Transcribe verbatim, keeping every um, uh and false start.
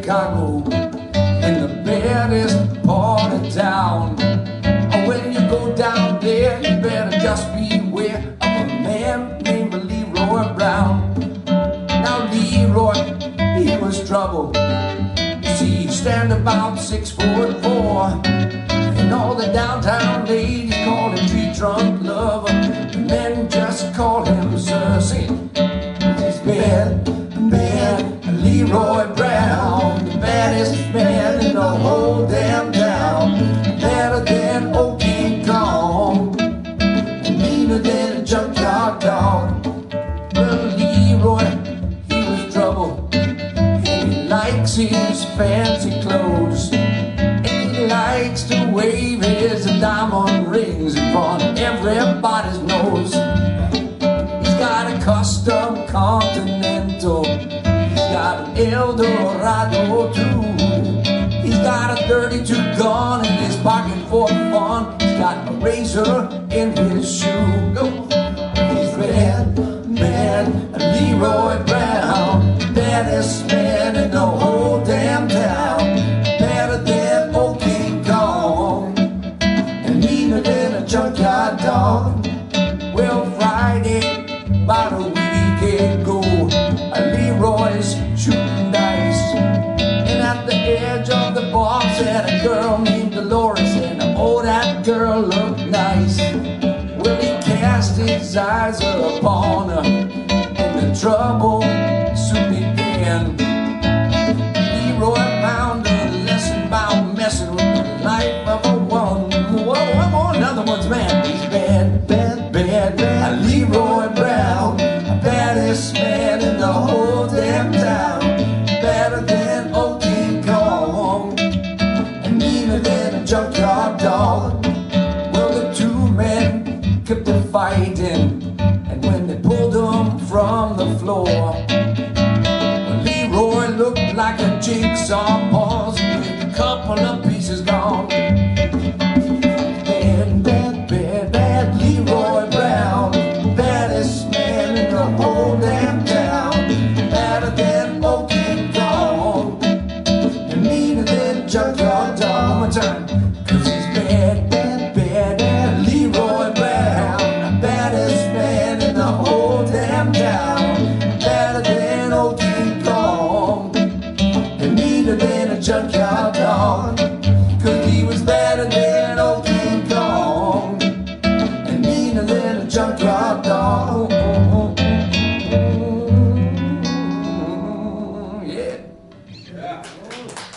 Chicago, in the baddest part of town. When you go down there, you better just beware of a man named Leroy Brown. Now Leroy, he was trouble. You see, he stand about six foot four, and all the downtown ladies call him tree trunk lover, and men just call him Sir Sin. He's bad, bad Leroy Brown, the baddest man in the whole damn town. Better than old King Kong, and meaner than a junkyard dog. Well, Leroy, he was trouble, and he likes his fancy clothes, and he likes to wave his diamond rings in front of everybody's nose. He's got a custom Continental, he's got an Eldorado too. He's got a thirty-two gun in his pocket for fun. He's got a razor in his shoe. Go. He's bad, bad Leroy Brown, baddest man in the whole damn town. Better than old King Kong, and meaner than a junkyard dog. Well, Friday, about a week ago, Leroy's shooting dice, and at the edge of the bar sat a girl named Dolores, and oh, that girl looked nice. Well, he cast his eyes upon her, and the trouble soon began. Leroy found a lesson about messing with the life of a woman. Whoa, whoa, another one's man. He's bad, bad, bad, bad Leroy Brown, the baddest man in the whole damn town. Better than old King Kong, and meaner than a junkyard dog. Well, the two men kept on fighting, and when they pulled him from the floor, well, Leroy looked like a jigsaw puzzle with a couple of pieces gone. Bad, bad, bad, bad Leroy Brown, baddest man in the whole damn town. Better than old King Kong, and meaner than a junkyard dog. One more time. Cause he's bad, bad, bad, bad Leroy Brown, the baddest man in the whole damn town. Better than old King Kong, and meaner than a junkyard dog. Cause he was better than old King Kong, and meaner than a junkyard dog. Yeah. Yeah.